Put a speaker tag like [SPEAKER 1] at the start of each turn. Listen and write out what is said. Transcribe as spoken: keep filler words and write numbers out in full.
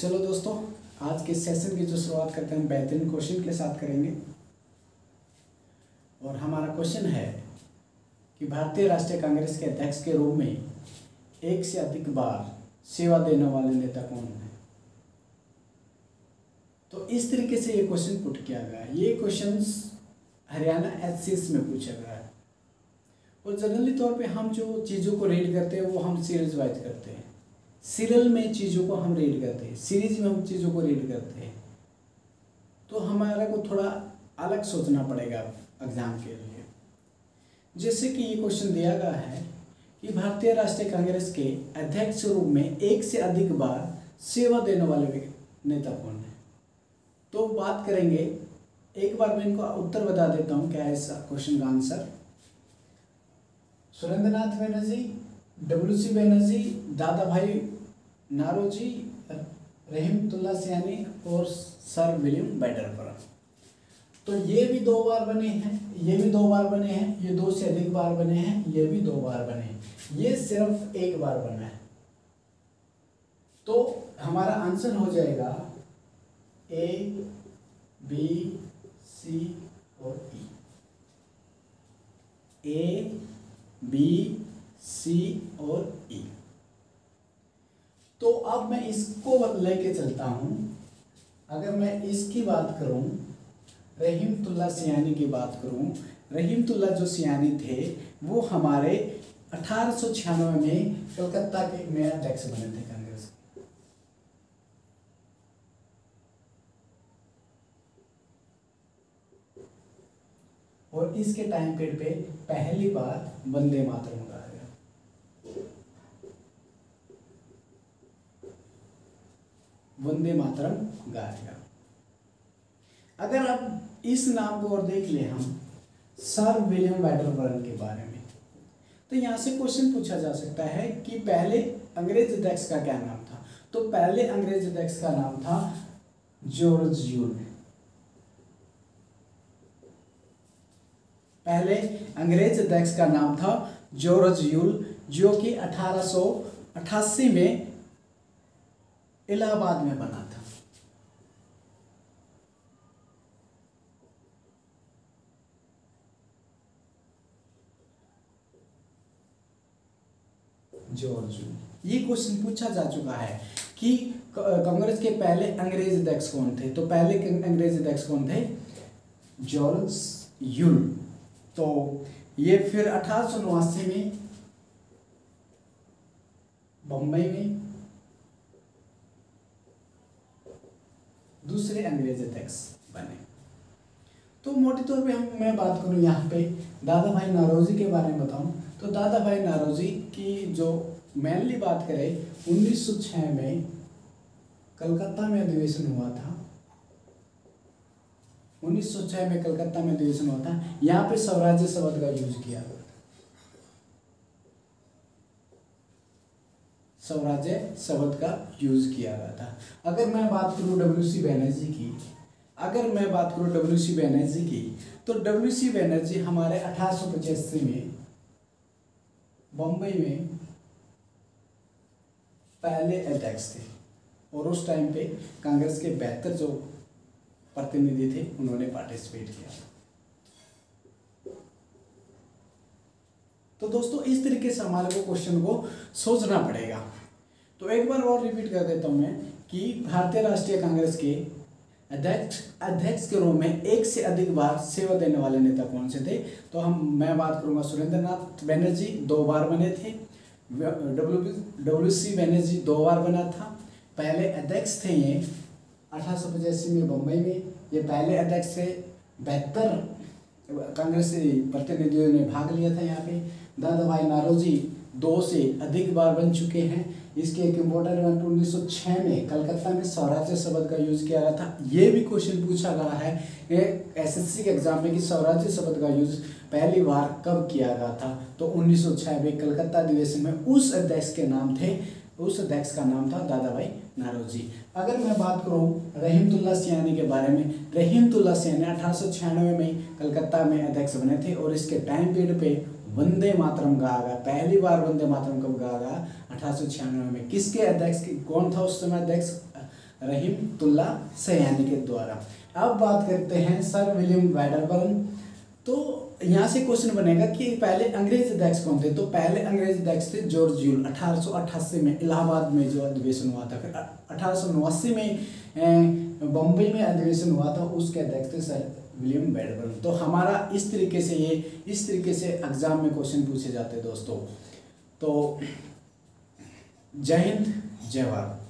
[SPEAKER 1] चलो दोस्तों, आज के सेशन की जो शुरुआत करते हैं हम बेहतरीन क्वेश्चन के साथ करेंगे। और हमारा क्वेश्चन है कि भारतीय राष्ट्रीय कांग्रेस के अध्यक्ष के रूप में एक से अधिक बार सेवा देने वाले नेता कौन है। तो इस तरीके से ये क्वेश्चन पुट किया गया है। ये क्वेश्चन हरियाणा एचसीएस में पूछा गया है और जनरली तौर पे हम जो चीज़ों को रीड करते हैं वो हम सीरीज वाइज करते हैं। सीरियल में चीज़ों को हम रीड करते हैं, सीरीज में हम चीज़ों को रीड करते हैं। तो हमारा को थोड़ा अलग सोचना पड़ेगा एग्जाम के लिए। जैसे कि ये क्वेश्चन दिया गया है कि भारतीय राष्ट्रीय कांग्रेस के अध्यक्ष के रूप में एक से अधिक बार सेवा देने वाले नेता कौन है। तो बात करेंगे, एक बार मैं इनको उत्तर बता देता हूँ क्या है इस क्वेश्चन का answer. Surendra Nath Banerjee, W C Banerjee, Dadabhai Naoroji, रहमतुल्लाह सैनी और सर विलियम बैडरबरा। तो ये भी दो बार बने हैं, ये भी दो बार बने हैं, ये दो से अधिक बार बने हैं, ये भी दो बार बने हैं, ये सिर्फ एक बार बना है। तो हमारा आंसर हो जाएगा ए, बी, सी और ई। ए, बी, सी और ई। तो अब मैं इसको लेके चलता हूं। अगर मैं इसकी बात करूं, रहमतुल्लाह सैनी की बात करूं, रहमतुल्लाह जो सैनी थे वो हमारे अठारह सौ छियानवे में कलकत्ता के नया अध्यक्ष बने थे कांग्रेस के। और इसके टाइम पीरियड पे पहली बार वंदे मातरम गाया गया। वंदे मातरम गाया गया। अगर अब इस नाम को और देख ले हम सर विलियम बैडरबर्न के बारे में, तो यहाँ से क्वेश्चन पूछा जा सकता है कि पहले अंग्रेज अध्यक्ष का क्या नाम था। तो पहले अंग्रेज अध्यक्ष का नाम था जॉर्ज यूल। पहले अंग्रेज अध्यक्ष का नाम था जॉर्ज यूल, जो कि अठारह सौ अठासी में इलाहाबाद में बना था। George Yule. ये क्वेश्चन पूछा जा चुका है कि कांग्रेस के पहले अंग्रेज अध्यक्ष कौन थे। तो पहले अंग्रेज अध्यक्ष कौन थे? George Yule. तो ये फिर अठारह सौ नवासी में बम्बई में दूसरे अंग्रेज अध्यक्ष बने। तो मोटे तौर पे हम मैं बात करूं यहाँ पे दादा भाई नारोजी के बारे में बताऊं, तो दादा भाई नारोजी की जो मेनली बात करें, उन्नीस सौ छह में कलकत्ता में अधिवेशन हुआ था। उन्नीस सौ छह में कलकत्ता में अधिवेशन हुआ था। यहाँ पे स्वराज्य शब्द का यूज किया गया। स्वराज्य शब्द का यूज किया गया था। अगर मैं बात करूं डब्ल्यू सी बनर्जी की अगर मैं बात करूं डब्ल्यू सी बनर्जी की तो डब्ल्यू सी बनर्जी हमारे अठारह सौ पचासी में बम्बई में पहले अध्यक्ष थे और उस टाइम पे कांग्रेस के बेहतर जो प्रतिनिधि थे उन्होंने पार्टिसिपेट किया। तो दोस्तों, इस तरीके से हमारे को क्वेश्चन को सोचना पड़ेगा। तो एक बार और रिपीट कर देता हूं मैं कि भारतीय राष्ट्रीय कांग्रेस के अध्यक्ष अध्यक्ष के रूप में एक से अधिक बार सेवा देने वाले नेता कौन से थे। तो हम मैं बात करूंगा सुरेंद्र नाथ बनर्जी, दो बार बने थे। डब्ल्यू डब्ल्यू सी बनर्जी दो बार बना था। पहले अध्यक्ष थे ये अठारह सौ पचासी में बम्बई में, ये पहले अध्यक्ष थे। बेहतर कांग्रेसी प्रतिनिधियों ने भाग लिया था यहाँ पे। दादा भाई नारोजी दो से अधिक बार बन चुके हैं। इसके एक इम्पोर्टेंट इवेंट उन्नीस सौ छह में कलकत्ता में स्वराज्य शब्द का यूज किया गया था। ये भी क्वेश्चन पूछा गया है एसएससी के एग्जाम में कि स्वराज्य शब्द का यूज पहली बार कब किया गया था। तो उन्नीस सौ छह में कलकत्ता अधिवेशन में उस अध्यक्ष के नाम थे उस अध्यक्ष का नाम था दादा भाई नारोजी। अगर मैं बात करूं रहमतुल्लाह सैनी के बारे में, रहमतुल्लाह सैनी अठारह सौ छियानवे में कलकत्ता में अध्यक्ष बने थे और इसके टाइम पीरियड पे वंदे मातरम गाया गया। पहली बार वंदे मातरम कब गाया गया? अठारह सौ छियानवे में। किसके अध्यक्ष की कौन था उस समय अध्यक्ष? रहीमतुल्ला सयानी के द्वारा। अब बात करते हैं सर विलियम वैडरबर्न। तो यहाँ से क्वेश्चन बनेगा कि पहले अंग्रेज अध्यक्ष कौन थे। तो पहले अंग्रेज अध्यक्ष थे जॉर्ज यूल, अठारह सौ अट्ठासी में इलाहाबाद में जो अधिवेशन हुआ था। फिर अठारह सौ नवासी में बम्बई में अधिवेशन हुआ था, उसके अध्यक्ष थे सर विलियम वैडरबर्न। तो हमारा इस तरीके से ये इस तरीके से एग्जाम में क्वेश्चन पूछे जाते हैं दोस्तों। तो जय हिंद, जय भारत।